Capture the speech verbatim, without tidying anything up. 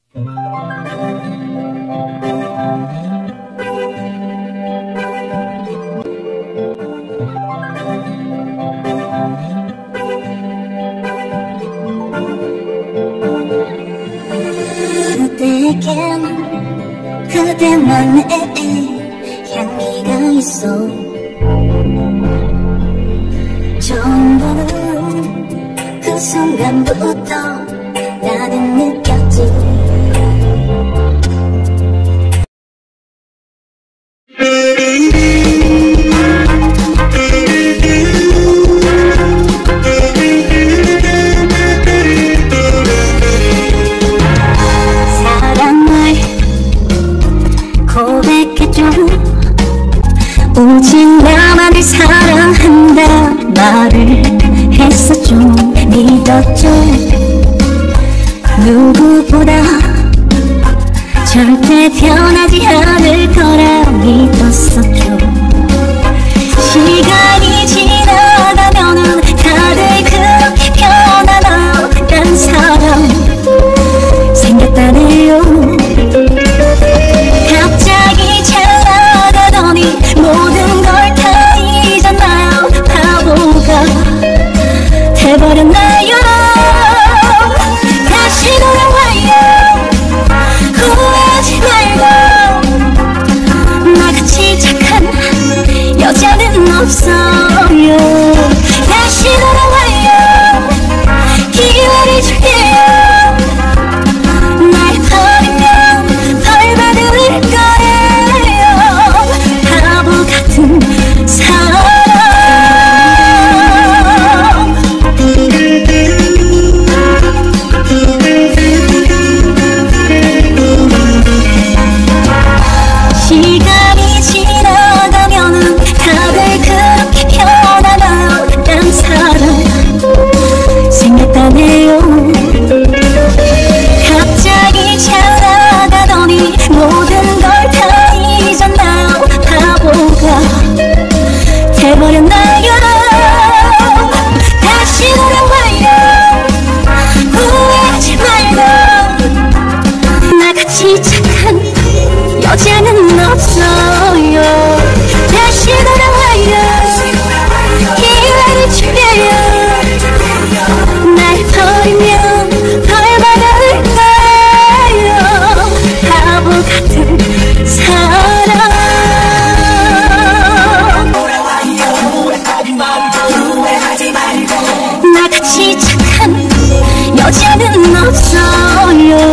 그대에겐 그대만의 향기가 있어. 처음 보는 그 순간부터 나는 느꼈지. 오직 나만을 사랑한다 말을 했었죠. 믿었죠. 누구보다 절대 변하지 않을 거라 믿었었죠. 시간이 지나가면은 다들 그렇게 변하던 사람 생겼다네요. 갑자기 잘 나가더니 모든 걸 다 잊었나요? 바보가 돼버렸나요? 다시 돌아와요. 후회하지 말고. 나같이 착한 여자는 없어요. 다시 돌아와요. 기회를 줄게요. 날 버리면 벌 받을 거예요. 바보 같은 사람. 시간이 지나가면은 다들 그렇게 변하던 사람 생겼다네요. 갑자기 잘 나가더니 모든 걸 다 잊었나요? 바보가 돼버렸나요? 다시 돌아와요. 후회하지 말고. 나같이 착한 여자는 없어요. 다시 돌아와요. 기회를 줄게요. 날 버리면 벌 받을 거예요. 바보 같은 사람. 나같이 착한 여자는 없어요.